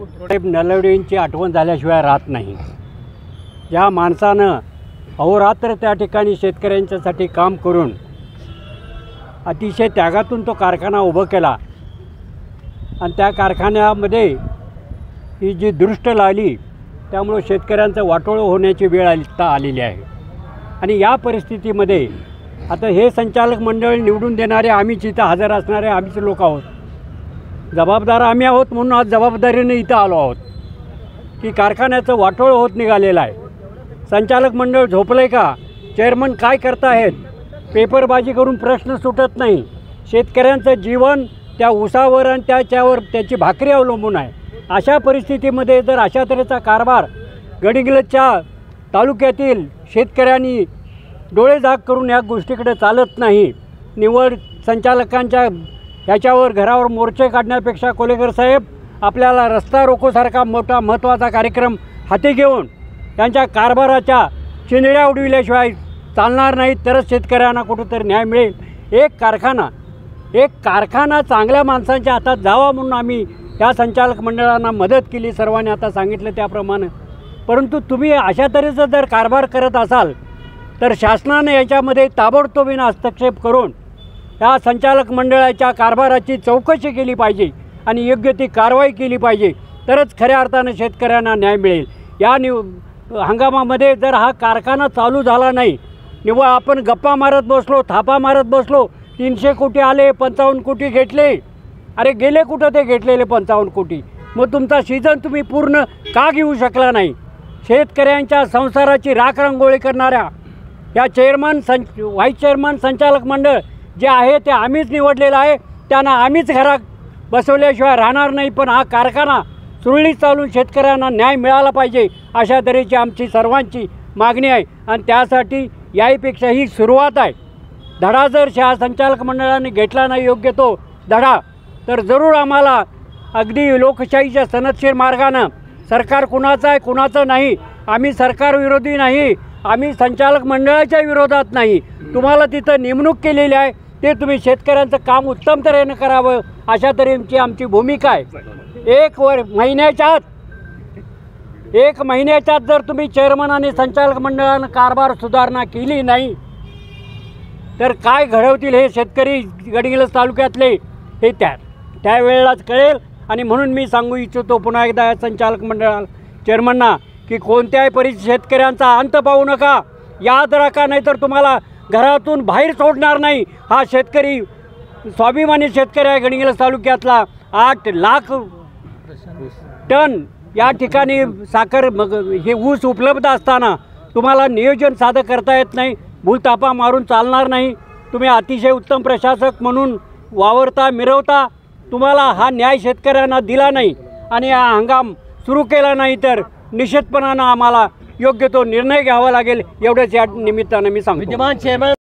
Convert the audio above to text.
साहेब नलवडेंची आठवण झाल्याशिवाय राहत नाही। ज्या माणसानं अहोरात्र त्या ठिकाणी शेतकऱ्यांच्यासाठी काम करून अतिशय त्यागातून तो कारखाना उभा केला आणि त्या कारखान्यामध्ये ही जी दृष्ट लागली त्यामुळे शेतकऱ्यांचं वाटोळं होण्याची वेळ आलेली आहे। आणि या परिस्थितीमध्ये आता हे संचालक मंडळ निवडून देणारे आम्हीच इथं हजर असणारे आम्हीच लोक आहोत, जबाबदार आम्ही आहोत, म्हणून आज जबाबदारीने इथं आलो आहोत की कारखान्याचं वाटोळं होत निघालेलं आहे। संचालक मंडळ झोपलं आहे का? चेअरमन काय करतायत? पेपरबाजी करून प्रश्न सुटत नाही। शेतकऱ्यांचं जीवन त्या ऊसावर आणि त्याच्यावर त्याची भाकरी अवलंबून आहे। अशा परिस्थितीमध्ये जर अशा तऱ्हेचा कारभार गडिंग्लजच्या तालुक्यातील शेतकऱ्यांनी डोळे जाग करून या गोष्टीकडे चालत नाही। निवड संचालकांच्या ह्याच्यावर घरावर मोर्चे काढण्यापेक्षा कोलेकर साहेब आपल्याला रस्ता रोकोसारखा मोठा महत्त्वाचा कार्यक्रम हाती घेऊन त्यांच्या कारभाराच्या चिंधड्या उडविल्याशिवाय चालणार नाही, तरच शेतकऱ्यांना कुठंतरी न्याय मिळेल। एक कारखाना चांगल्या माणसांच्या हातात जावा म्हणून आम्ही या संचालक मंडळांना मदत केली, सर्वांनी आता सांगितलं त्याप्रमाणे। परंतु तुम्ही अशा तऱ्हेचा जर कारभार करत असाल तर शासनाने याच्यामध्ये ताबडतोबीने हस्तक्षेप करून या संचालक मंडळाच्या कारभाराची चौकशी केली पाहिजे आणि योग्य ती कारवाई केली पाहिजे, तरच खऱ्या अर्थाने शेतकऱ्यांना न्याय मिळेल। या हंगामामध्ये जर हा कारखाना चालू झाला नाही, निव्वळ आपण गप्पा मारत बसलो, थापा मारत बसलो, 300 कोटी आले, 55 कोटी घेतले, अरे गेले कुठं ते घेतलेले 55 कोटी? मग तुमचा सीझन तुम्ही पूर्ण का घेऊ शकला नाही? शेतकऱ्यांच्या संसाराची राखरांगोळी करणाऱ्या या व्हाईस चेअरमन संचालक मंडळ जे आहे ते आम्हीच निवडलेलं आहे, त्यांना आम्हीच घरात बसवल्याशिवाय राहणार नाही। पण हा कारखाना सुरळीत चालून शेतकऱ्यांना न्याय मिळाला पाहिजे अशा तऱ्हेची आमची सर्वांची मागणी आहे आणि त्यासाठी याहीपेक्षा ही सुरुवात आहे। धडा जर संचालक मंडळाने घेतला नाही योग्य तो धडा, तर जरूर आम्हाला अगदी लोकशाहीच्या सनदशीर मार्गानं सरकार कुणाचं आहे कुणाचं नाही, आम्ही सरकार विरोधी नाही, आम्ही संचालक मंडळाच्या विरोधात नाही। तुम्हाला तिथं नेमणूक केलेली आहे ते तुम्ही शेतकऱ्यांचं काम उत्तम तऱ्हेनं करावं अशा तऱ्हेची आमची भूमिका आहे। एक महिन्याच्यात जर तुम्ही चेअरमन आणि संचालक मंडळानं कारभार सुधारणा केली नाही तर काय घडवतील हे शेतकरी गडिंग्लज तालुक्यातले हे त्यावेळेलाच कळेल। आणि म्हणून मी सांगू इच्छितो पुन्हा एकदा संचालक मंडळाला चेअरमनना की कोणत्याही शेतकऱ्यांचा अंत पाहू नका, याद राखा, नाहीतर तुम्हाला घरातून बाहेर सोडणार नाही। हा शेतकरी स्वाभिमानी शेतकरी आहे गडिंग्लज तालुक्यातला। 8 लाख टन या ठिकाणी साखर हे ऊस उपलब्ध असताना तुम्हाला नियोजन साधं करता येत नाही, भूलतापा मारून चालणार नाही। तुम्ही अतिशय उत्तम प्रशासक म्हणून वावरता मिरवता, तुम्हाला हा न्याय शेतकऱ्यांना दिला नाही आणि हा हंगाम सुरू केला नाही तर निश्चितपणानं आम्हाला योग्य तो निर्णय घ्यावा लागेल, एवढंच या निमित्तानं मी सांगतो। विद्यमान चेअरमन